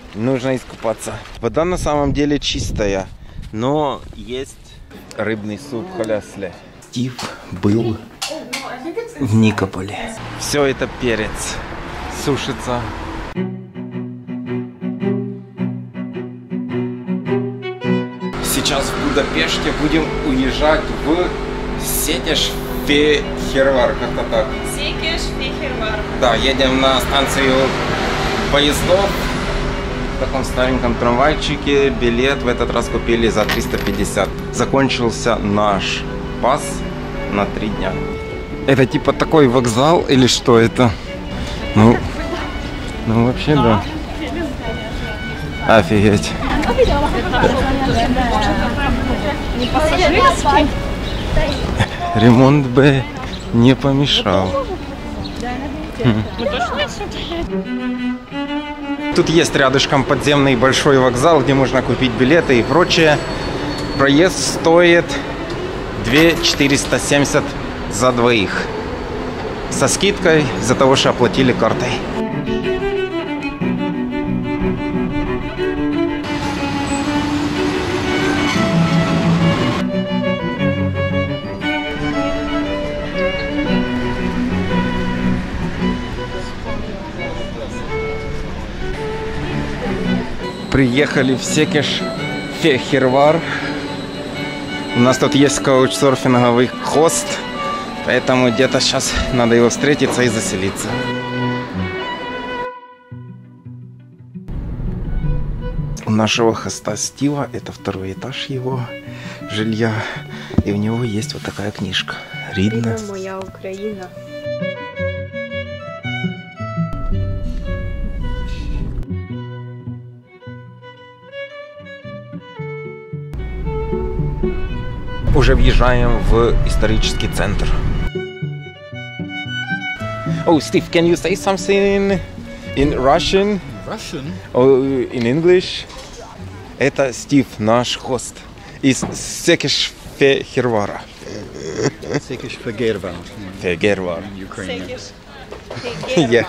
Нужно искупаться. Вода на самом деле чистая, но есть рыбный суп халясле. Стив был в Никополе. Все это перец. Сушится. Сейчас в Будапеште будем уезжать в Секеш-Фехервар, как-то так. Секеш-Фехервар. Да, едем на станцию поездов. В таком стареньком трамвайчике. Билет в этот раз купили за 350. Закончился наш пас на 3 дня. Это типа такой вокзал или что это? Ну вообще да. Офигеть. Ремонт бы не помешал. Тут есть рядышком подземный большой вокзал, где можно купить билеты и прочее. Проезд стоит 2470 за двоих. Со скидкой из-за того, что оплатили картой. Приехали в Секеш-Фехервар. У нас тут есть каучсерфинговый хост, поэтому где-то сейчас надо его встретиться и заселиться. У нашего хоста Стива, это 2-й этаж его жилья, и у него есть вот такая книжка. Рідна моя Україна. Уже въезжаем в исторический центр. Oh, Steve, can you say something in Russian? Russian? Or in English? Это Стив, наш хост из Секеш-Фехервара. Секеш-Фехервар. Фехервар. Секеш-Фехервар.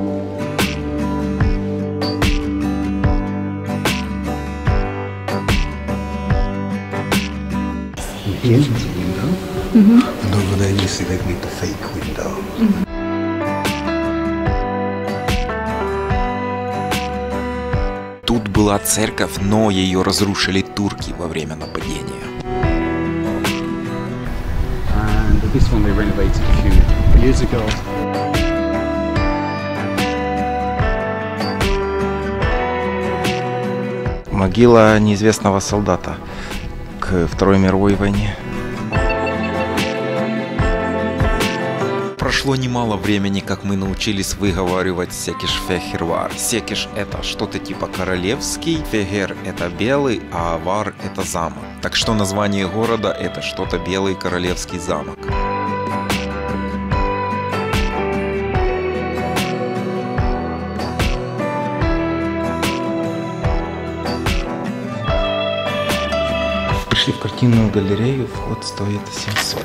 Here's the window, and over there you see they've made the fake window. Тут была церковь, но ее разрушили турки во время нападения. And this one they renovated a few years ago. Могила неизвестного солдата к Второй мировой войне. Прошло немало времени, как мы научились выговаривать Секеш-Фехервар. Секеш — это что-то типа королевский, Фехер — это белый, а Вар — это замок. Так что название города — это что-то белый королевский замок. Пришли в картинную галерею, вход стоит 700.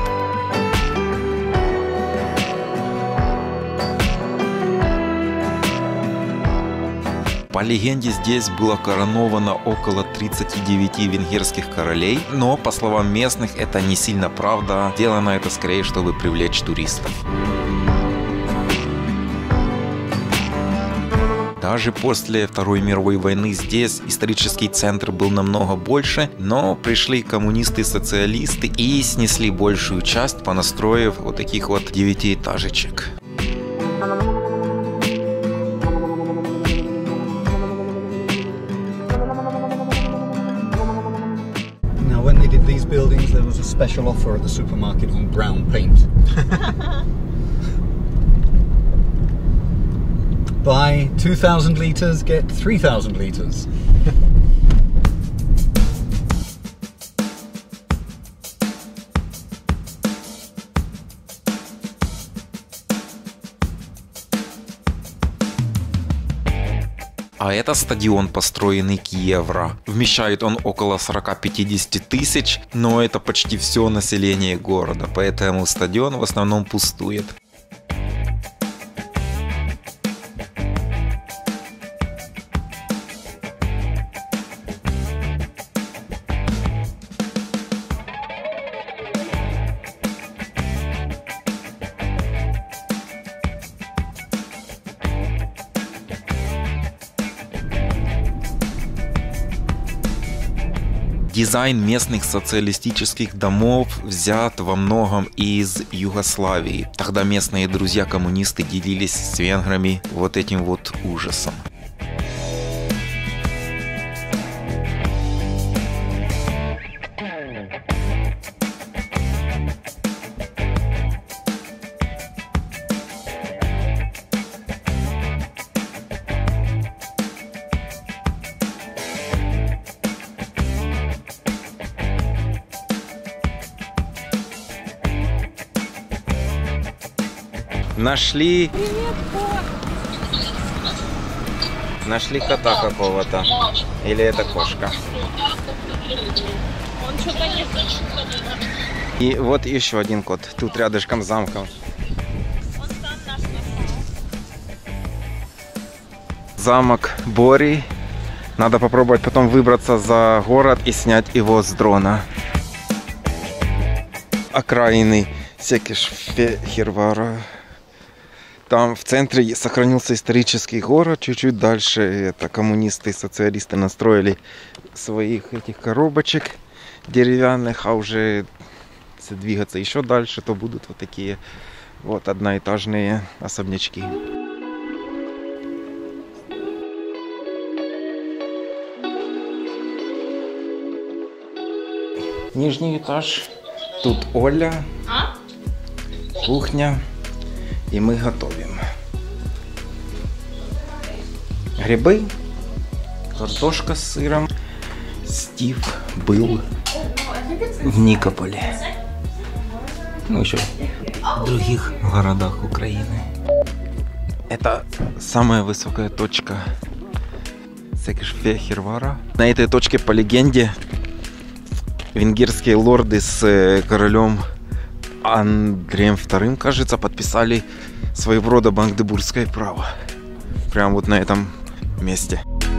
По легенде, здесь было короновано около 39 венгерских королей, но, по словам местных, это не сильно правда. Сделано это скорее, чтобы привлечь туристов. Даже после Второй мировой войны здесь исторический центр был намного больше, но пришли коммунисты и социалисты и снесли большую часть, понастроив вот таких вот 9-этажечек. Now when they did these buildings there was a special offer at the supermarket on brown paint. Buy 2,000 litres, get 3,000 litres. А это стадион, построенный к евро. Вмещает он около 40-50 тысяч, но это почти все население города, поэтому стадион в основном пустует. Дизайн местных социалистических домов взят во многом из Югославии. Тогда местные друзья-коммунисты делились с венграми вот этим вот ужасом. Нашли кота какого-то. Или это кошка. Он что-то не... И вот еще один кот. Тут рядышком с замком. Он сам наш нашел. Замок Бори. Надо попробовать потом выбраться за город и снять его с дрона. Окраины Секеш-Фехервара. Там в центре сохранился исторический город. Чуть-чуть дальше это коммунисты и социалисты настроили своих этих коробочек деревянных. А уже если двигаться еще дальше, то будут вот такие вот одноэтажные особнячки. Нижний этаж. Тут Оля. Кухня. И мы готовим грибы, картошка с сыром. Стив был в Никополе. Ну, еще в других городах Украины. Это самая высокая точка Секеш-Фехервара. На этой точке, по легенде, венгерские лорды с королем Андреем II, кажется, подписали своего рода магдебургское право. Прямо вот на этом месте.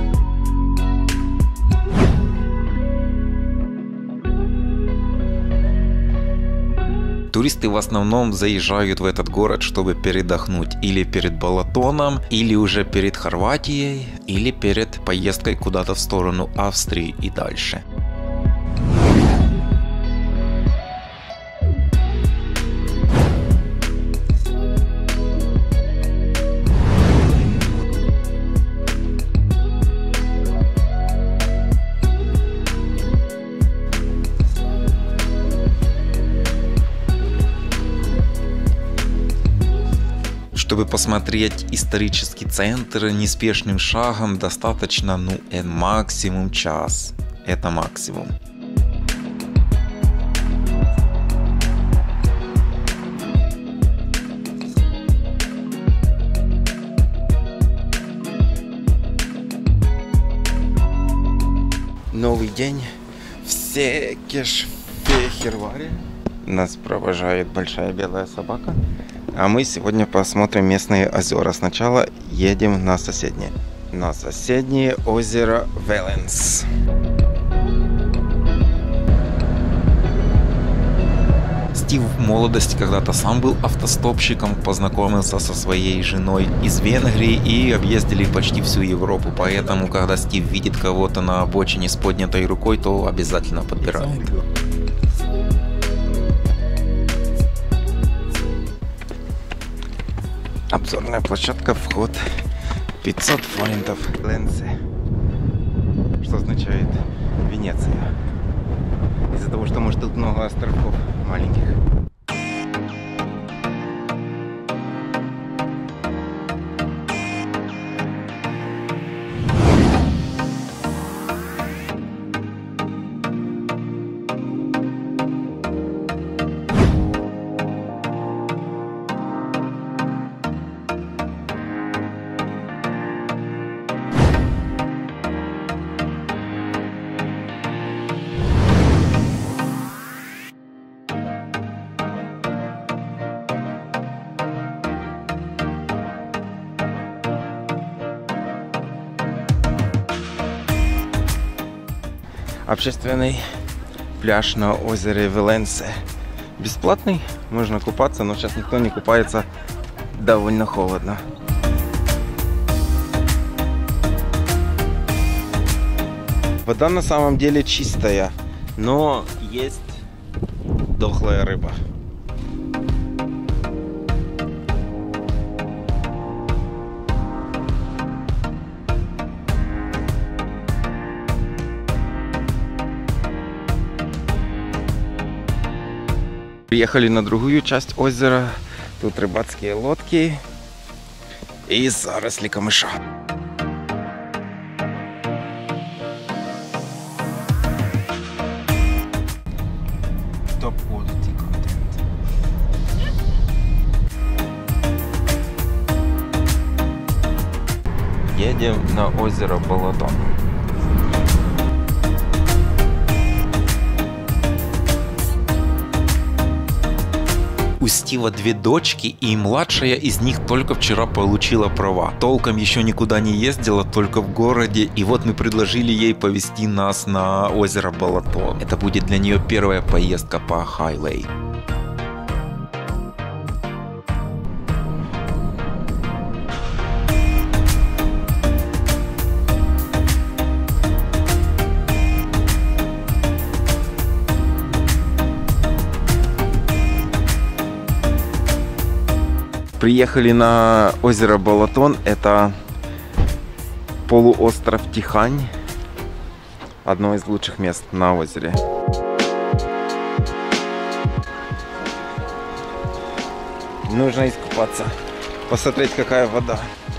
Туристы в основном заезжают в этот город, чтобы передохнуть или перед Балатоном, или уже перед Хорватией, или перед поездкой куда-то в сторону Австрии и дальше. Чтобы посмотреть исторический центр неспешным шагом, достаточно, максимум час. Это максимум. Новый день в Секеш-Фехерваре. Нас провожает большая белая собака. А мы сегодня посмотрим местные озера. Сначала едем на соседнее. На соседнее озеро Веленс. Стив в молодости когда-то сам был автостопщиком, познакомился со своей женой из Венгрии и объездили почти всю Европу. Поэтому, когда Стив видит кого-то на обочине с поднятой рукой, то обязательно подбирает. Обзорная площадка, вход 500 форинтов. Ленце, что означает Венеция. Из-за того, что может тут много островков маленьких. Общественный пляж на озере Веленсе. Бесплатный, можно купаться, но сейчас никто не купается, довольно холодно. Вода на самом деле чистая. Но есть дохлая рыба. Приехали на другую часть озера. Тут рыбацкие лодки и заросли камыша. Едем на озеро Балатон. У Стива 2 дочки, и младшая из них только вчера получила права. Толком еще никуда не ездила, только в городе. И вот мы предложили ей повезти нас на озеро Балатон. Это будет для нее первая поездка по хайвей. Приехали на озеро Балатон. Это полуостров Тихань. Одно из лучших мест на озере. Нужно искупаться, посмотреть, какая вода.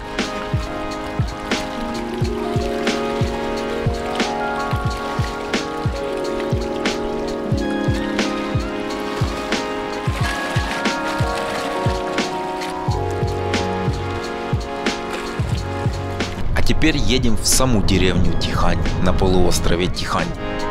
Теперь едем в саму деревню Тихань на полуострове Тихань.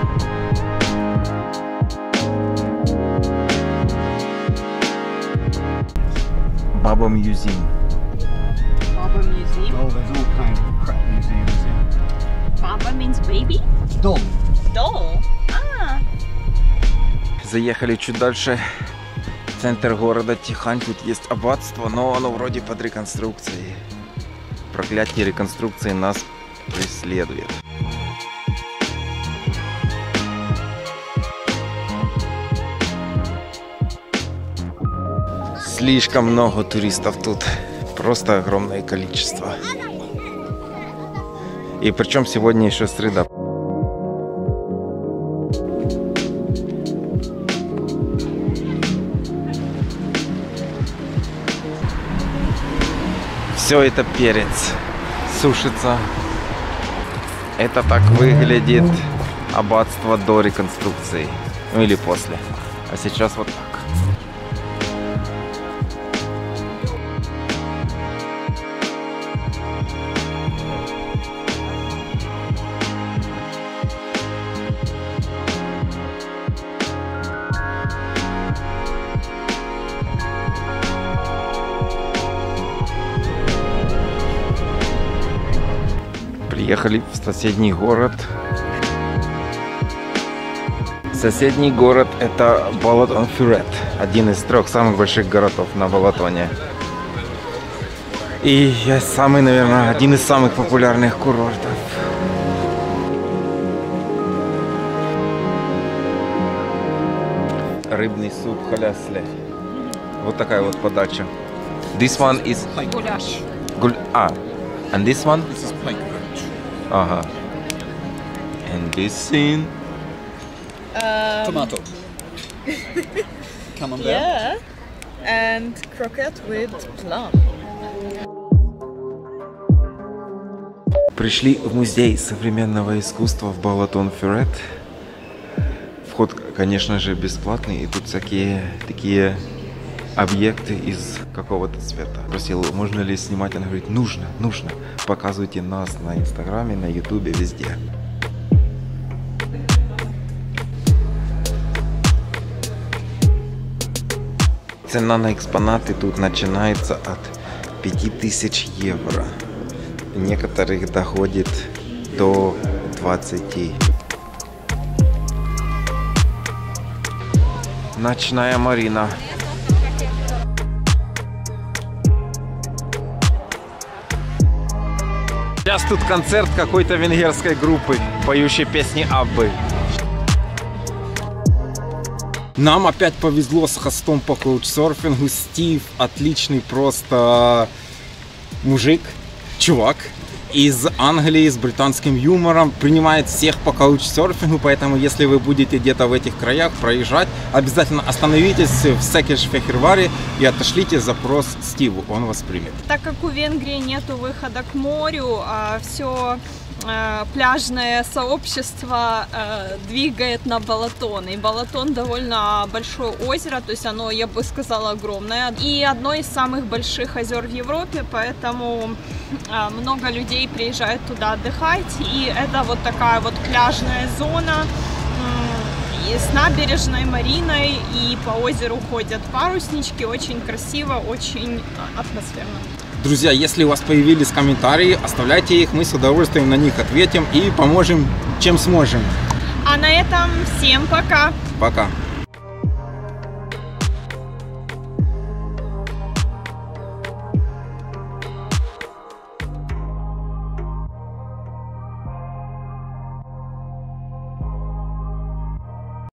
Baba Museum. Baba Museum. Oh, there's all kinds of crap museums here. Baba means baby? Doll. Doll. Ah. Заехали чуть дальше. Центр города Тихань. Тут есть аббатство, но оно вроде под реконструкцией. Проклятие реконструкции нас преследует. Слишком много туристов тут. Просто огромное количество. И причем сегодня еще среда. Все это перец сушится. Это так выглядит аббатство до реконструкции. Ну или после. А сейчас вот так. Приехали в соседний город. Соседний город — это Балатон-Фюрет, один из 3 самых больших городов на Балатоне. И самый, наверное, один из самых популярных курортов. Рыбный суп халясле. Вот такая вот подача. This one is Гуляш. And this one? This is pike perch. Ага. And this scene? Tomato. Camembert. Yeah. And croquette with plum. Пришли в музей современного искусства в Балатон-Фюрет. Вход, конечно же, бесплатный. И тут всякие такие объекты из какого-то цвета. Спросил, можно ли снимать. Она говорит, нужно. Показывайте нас на Инстаграме, на Ютубе, везде. Цена на экспонаты тут начинается от 5000 евро. Некоторых доходит до 20. Ночная марина. Сейчас тут концерт какой-то венгерской группы, поющей песни Аббы. Нам опять повезло с хостом по каучсерфингу. Стив отличный просто мужик, чувак из Англии с британским юмором, принимает всех по каучсерфингу, поэтому если вы будете где-то в этих краях проезжать, обязательно остановитесь в Székesfehérvári и отошлите запрос Стиву, он вас примет. Так как у Венгрии нету выхода к морю, а все пляжное сообщество двигает на Балатон. И Балатон довольно большое озеро, то есть оно, я бы сказала, огромное. И одно из самых больших озер в Европе, поэтому много людей приезжают туда отдыхать. И это вот такая вот пляжная зона с набережной, мариной, и по озеру ходят паруснички. Очень красиво, очень атмосферно. Друзья, если у вас появились комментарии, оставляйте их, мы с удовольствием на них ответим и поможем, чем сможем. А на этом всем пока! Пока!